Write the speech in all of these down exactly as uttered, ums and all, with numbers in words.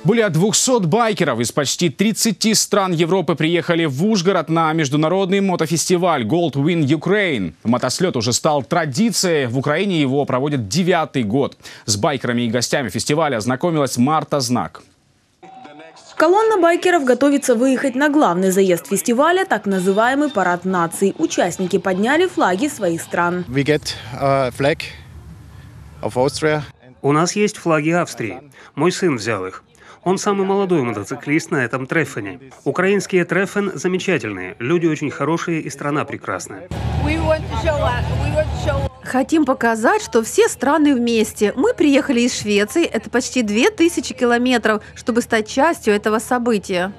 Более двухсот байкеров из почти тридцати стран Европы приехали в Ужгород на международный мотофестиваль Gold Win Ukraine. Мотослет уже стал традицией. В Украине его проводят девятый год. С байкерами и гостями фестиваля знакомилась Марта Знак. Колонна байкеров готовится выехать на главный заезд фестиваля, так называемый парад наций. Участники подняли флаги своих стран. We get a flag of Austria. У нас есть флаги Австрии. Мой сын взял их. Он самый молодой мотоциклист на этом треффене. Украинские треффен замечательные, люди очень хорошие и страна прекрасная. Хотим показать, что все страны вместе. Мы приехали из Швеции, это почти две тысячи километров, чтобы стать частью этого события.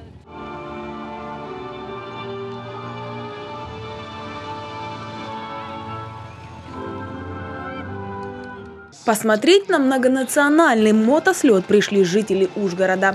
Посмотреть на многонациональный мотослет пришли жители Ужгорода.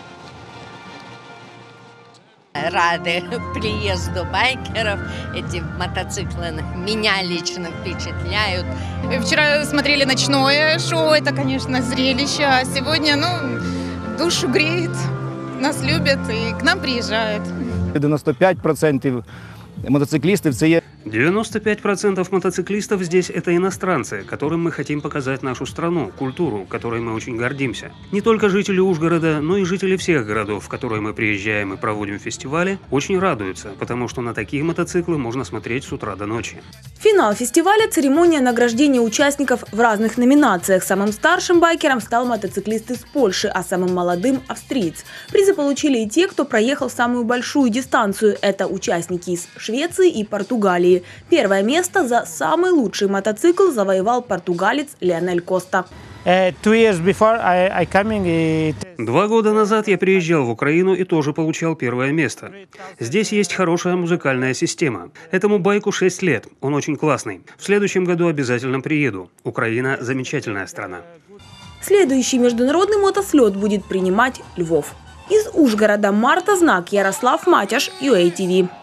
Рады приезду байкеров. Эти мотоциклы меня лично впечатляют. Вчера смотрели ночное шоу, это, конечно, зрелище. А сегодня, ну, душу греет, нас любят и к нам приезжают. девяносто пять процентов мотоциклистов це є. девяносто пять процентов мотоциклистов здесь – это иностранцы, которым мы хотим показать нашу страну, культуру, которой мы очень гордимся. Не только жители Ужгорода, но и жители всех городов, в которые мы приезжаем и проводим фестивали, очень радуются, потому что на такие мотоциклы можно смотреть с утра до ночи. Финал фестиваля – церемония награждения участников в разных номинациях. Самым старшим байкером стал мотоциклист из Польши, а самым молодым – австриец. Призы получили и те, кто проехал самую большую дистанцию. Это участники из Швеции и Португалии. Первое место за самый лучший мотоцикл завоевал португалец Леонель Коста. Два года назад я приезжал в Украину и тоже получал первое место. Здесь есть хорошая музыкальная система. Этому байку шесть лет, он очень классный. В следующем году обязательно приеду. Украина – замечательная страна. Следующий международный мотослет будет принимать Львов. Из Ужгорода Марта Знак, Ярослав Матяш, ю эй ти ви.